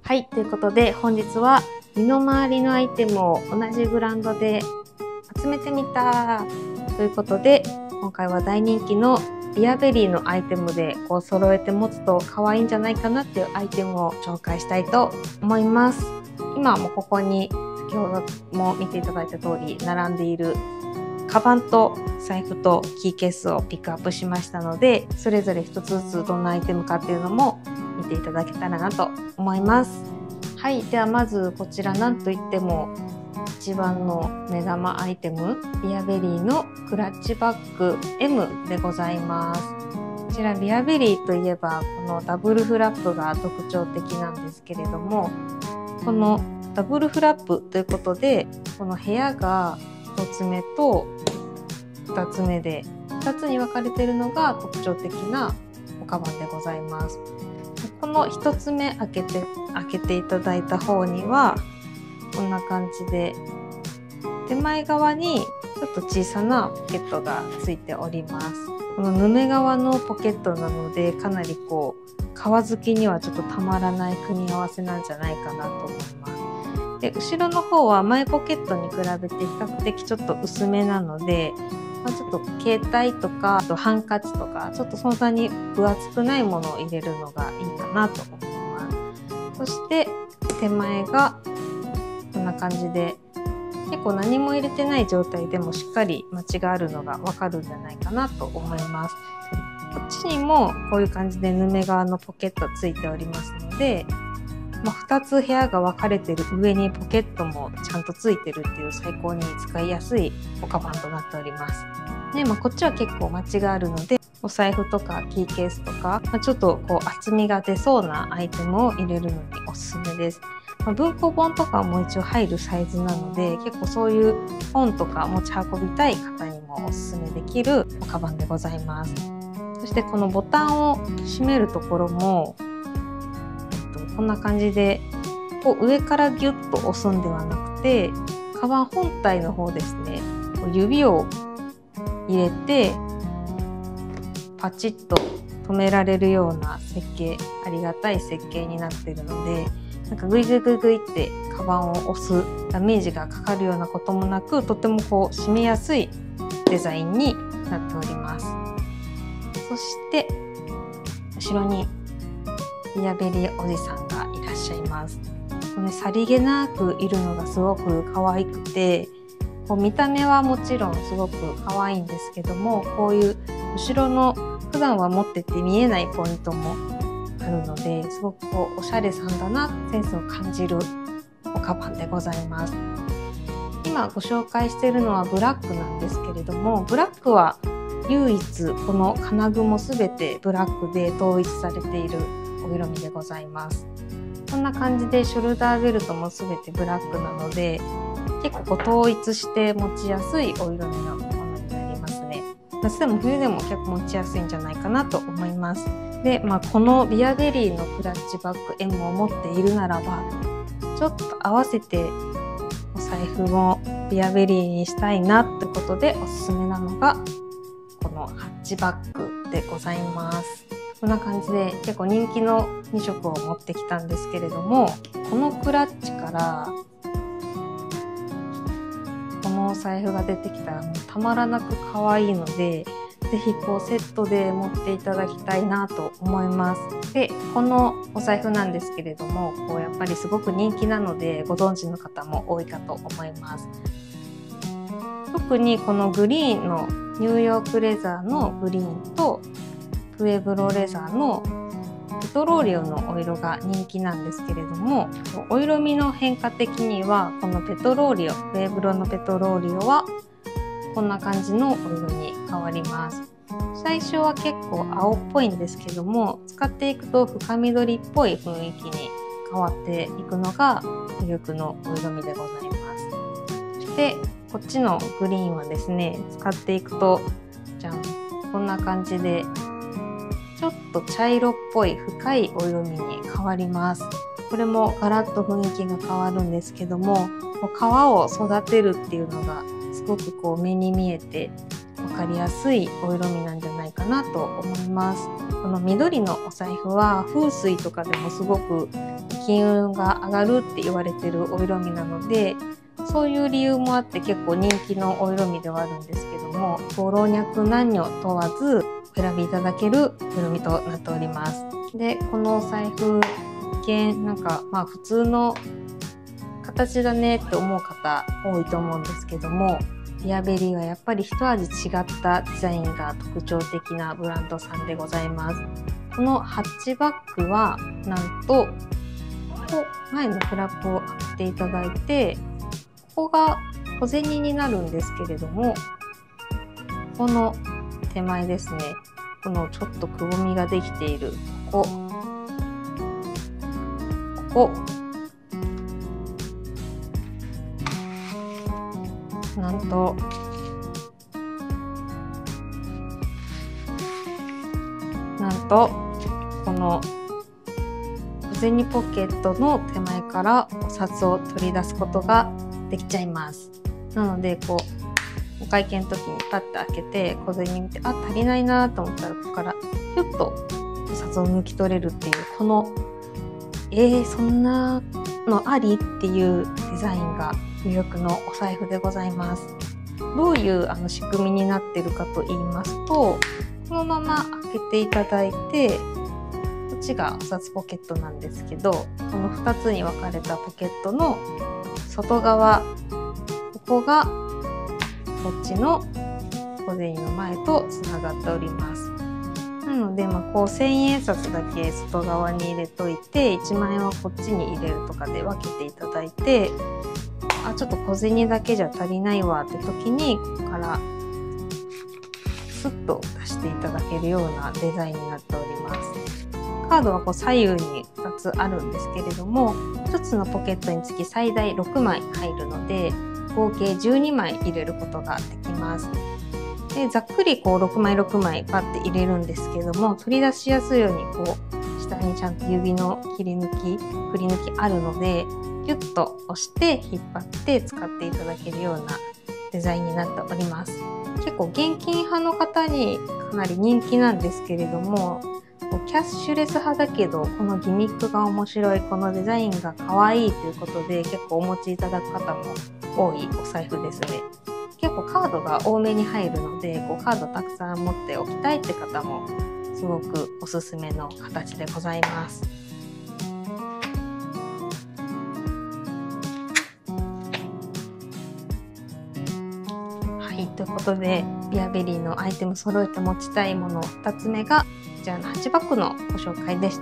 はい、ということで本日は身の回りのアイテムを同じブランドで集めてみたということで、今回は大人気のビアベリーのアイテムでこう揃えて持つと可愛いんじゃないかなっていうアイテムを紹介したいと思います。今もここに先ほども見ていただいた通り並んでいるカバンと財布とキーケースをピックアップしましたので、それぞれ一つずつどんなアイテムかっていうのも見ていただけたらなと思います。はい、ではまずこちらなんといっても一番の目玉アイテム、ビアベリーのクラッチバッグ M でございます。こちらビアベリーといえばこのダブルフラップが特徴的なんですけれども、このダブルフラップということでこの部屋が1つ目と2つ目で2つに分かれているのが特徴的なおカバンでございます。この1つ目開けていただいた方にはこんな感じで手前側にちょっと小さなポケットがついております。このヌメ側のポケットなのでかなりこう革好きにはちょっとたまらない組み合わせなんじゃないかなと思います。で、後ろの方は前ポケットに比べて比較的ちょっと薄めなので、ちょっと携帯とかあとハンカチとかちょっとそんなに分厚くないものを入れるのがいいかなと思います。そして手前がこんな感じで結構何も入れてない状態でもしっかりマチがあるのがわかるんじゃないかなと思います。こっちにもこういう感じでヌメ側のポケットついておりますので、2つ部屋が分かれてる上にポケットもちゃんとついてるっていう最高に使いやすいおカバンとなっております。で、こっちは結構マチがあるのでお財布とかキーケースとか、ちょっとこう厚みが出そうなアイテムを入れるのにおすすめです。文庫本とかも一応入るサイズなので、結構そういう本とか持ち運びたい方にもおすすめできるおカバンでございます。そしてこのボタンを閉めるところも、こんな感じでこう上からギュッと押すんではなくて、カバン本体の方ですね、指を入れてパチッと止められるような設計、ありがたい設計になっているので、グイグイグイグイってカバンを押すダメージがかかるようなこともなく、とてもこう締めやすいデザインになっております。そして後ろにビアベリーおじさんがいらっしゃいます。さりげなくいるのがすごく可愛くて、こう見た目はもちろんすごく可愛いんですけども、こういう後ろの普段は持ってて見えないポイントもあるので、すごくこうおしゃれさんだな、センスを感じるおカバンでございます。今ご紹介しているのはブラックなんですけれども、ブラックは唯一この金具も全てブラックで統一されているお色味でございます。こんな感じでショルダーベルトも全てブラックなので、結構統一して持ちやすいお色味のものになりますね。夏でも冬でも結構持ちやすいんじゃないかなと思います。で、このビアベリーのクラッチバッグ M を持っているならば、ちょっと合わせてお財布もビアベリーにしたいなってことでおすすめなのがこのハッチバッグでございます。こんな感じで結構人気の2色を持ってきたんですけれども、このクラッチからこのお財布が出てきたらもうたまらなく可愛いので、ぜひこうセットで持っていただきたいなと思います。で、このお財布なんですけれども、こうやっぱりすごく人気なのでご存知の方も多いかと思います。特にこのグリーンのニューヨークレザーのグリーンとプエブロレザーのペトローリオのお色が人気なんですけれども、お色味の変化的にはこのペトローリオ、プエブロのペトローリオはこんな感じのお色に変わります。最初は結構青っぽいんですけども、使っていくと深緑っぽい雰囲気に変わっていくのが魅力のお色味でございます。そしてこっちのグリーンはですね、使っていくとじゃん、こんな感じでちょっと茶色っぽい深いお色味に変わります。これもガラッと雰囲気が変わるんですけども、革を育てるっていうのがすごくこう目に見えて分かりやすいお色味なんじゃないかなと思います。 この緑のお財布は風水とかでもすごく金運が上がるって言われてるお色味なので、そういう理由もあって結構人気のお色味ではあるんですけども、老若男女問わずお選びいただけるお色味となっております。で、このお財布一見なんか普通の形だねって思う方多いと思うんですけども、ビアベリーはやっぱり一味違ったデザインが特徴的なブランドさんでございます。このハッチバッグはなんと前のフラップを開けていただいて、ここが小銭になるんですけれども、この手前ですね、このちょっとくぼみができているここなんとこの小銭ポケットの手前からお札を取り出すことができちゃいます。なのでお会計の時にパッと開けて小銭見て、足りないなと思ったら、ここからひゅっとお札を抜き取れるっていう、このそんなのありっていうデザインが魅力のお財布でございます。どういう仕組みになってるかと言いますと、このまま開けていただいて、こっちがお札ポケットなんですけど、この2つに分かれたポケットの外側、ここがこっちの小銭の前とつながっております。なので、1000円札だけ外側に入れといて、1万円はこっちに入れるとかで分けていただいて、ちょっと小銭だけじゃ足りないわって時に、ここからスッと出していただけるようなデザインになっております。カードは左右に2つあるんですけれども、1つのポケットにつき最大6枚入るので、合計12枚入れることができます。で、ざっくり6枚6枚パッて入れるんですけども、取り出しやすいように下にちゃんと指の切り抜き、振り抜きあるので、ギュッと押して引っ張って使っていただけるようなデザインになっております。結構現金派の方にかなり人気なんですけれども、キャッシュレス派だけどこのギミックが面白い、このデザインが可愛いということで結構お持ちいただく方も多いお財布ですね。結構カードが多めに入るので、カードたくさん持っておきたいって方もすごくおすすめの形でございます。ということで、ビアベリーのアイテム揃えて持ちたいもの2つ目がこちらのハッチバッグのご紹介でした。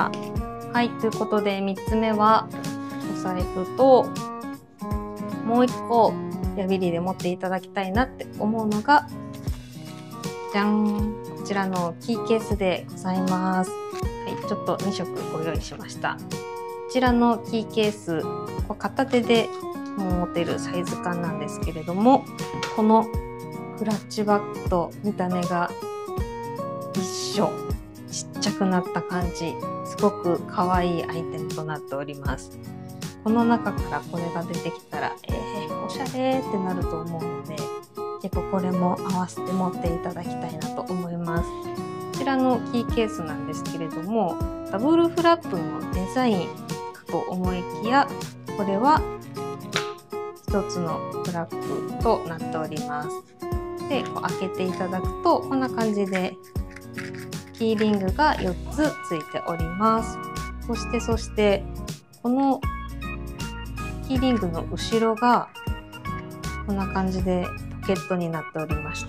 はい、ということで3つ目はお財布と、もう1個ビアベリーで持っていただきたいなって思うのが、じゃん、こちらのキーケースでございます。はい、ちょっと2色ご用意しました。こちらのキーケース、片手で持てるサイズ感なんですけれども、このクラッチバッグと見た目が一緒、ちっちゃくなった感じ、すごく可愛いアイテムとなっております。この中からこれが出てきたら、おしゃれってなると思うので、結構これも合わせて持っていただきたいなと思います。こちらのキーケースなんですけれども、ダブルフラップのデザインかと思いきや、これは一つのフラップとなっております。で、開けていただくとこんな感じでキーリングが4つついております。そしてこのキーリングの後ろがこんな感じでポケットになっておりまして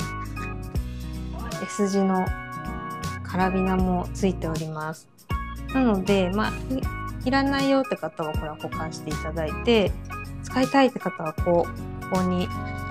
、S 字のカラビナもついております。なので、いらないよって方はこれは保管していただいて、使いたいって方はここに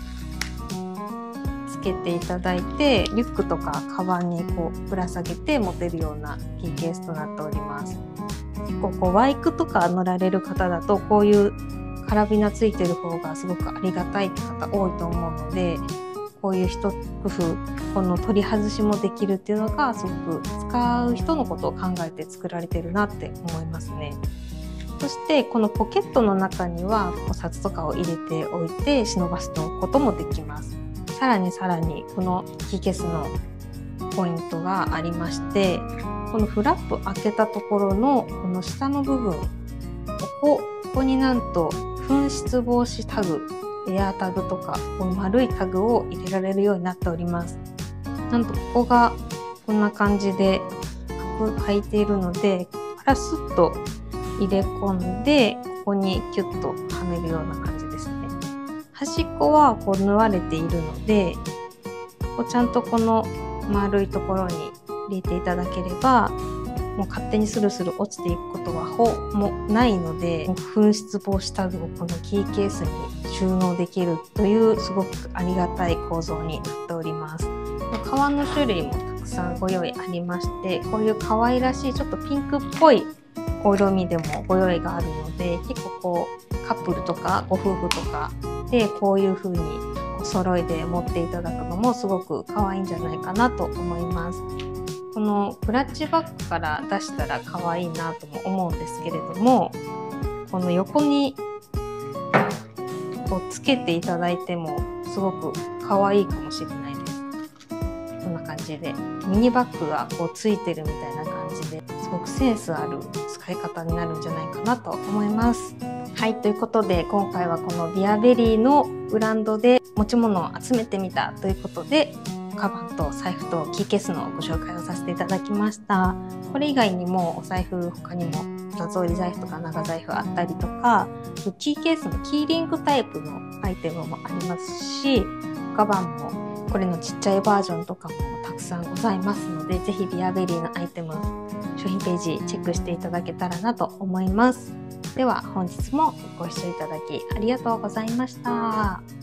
つけていただいて、リュックとかカバンにぶら下げて持てるようなキーケースとなっております。結構バイクとか乗られる方だと、こういうカラビナついてる方がすごくありがたいって方多いと思うので、こういう一工夫、この取り外しもできるっていうのがすごく使う人のことを考えて作られてるなって思いますね。そしてこのポケットの中にはお札とかを入れておいて忍ばせておくこともできます。さらにこのキーケースのポイントがありまして、このフラップ開けたところのこの下の部分、ここになんと紛失防止タグ、エアタグとかこの丸いタグを入れられるようになっております。なんとここがこんな感じで開いているので、ここからスッと入れ込んで、ここにキュッとはめるような感じですね。端っこはこう縫われているので、こうちゃんとこの丸いところに入れていただければ、もう勝手にスルスル落ちていくことはほぼないので、紛失防止タグをこのキーケースに収納できるというすごくありがたい構造になっております。革の種類もたくさんご用意ありまして、こういう可愛らしいちょっとピンクっぽいお色味でもご用意があるので、結構こうカップルとかご夫婦とかでこういう風にお揃いで持っていただくのもすごく可愛いんじゃないかなと思います。このクラッチバッグから出したら可愛いなとも思うんですけれども、この横にこうつけていただいてもすごく可愛いかもしれないです。こんな感じでミニバッグがこうついてるみたいな感じで、すごくセンスある使い方になるんじゃないかなと思います。はい、ということで今回はこのビアベリーのブランドで持ち物を集めてみたということで、カバンと財布とキーケースのご紹介をさせていただきました。これ以外にもお財布他にも二つ折り財布とか長財布あったりとか、キーケースのキーリングタイプのアイテムもありますし、カバンもこれのちっちゃいバージョンとかもたくさんございますので、ぜひビアベリーのアイテム商品ページチェックしていただけたらなと思います。では本日もご視聴いただきありがとうございました。